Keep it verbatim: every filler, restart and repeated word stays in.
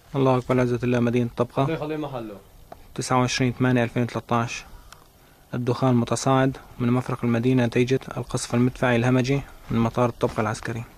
الله أكبر. عزة الله، مدينة طبقة، الله يخليه محله. تسعة وعشرين ثمانية ألفين وثلاثة عشر. الدخان متصاعد من مفرق المدينة نتيجة القصف المدفعي الهمجي من مطار الطبقة العسكري.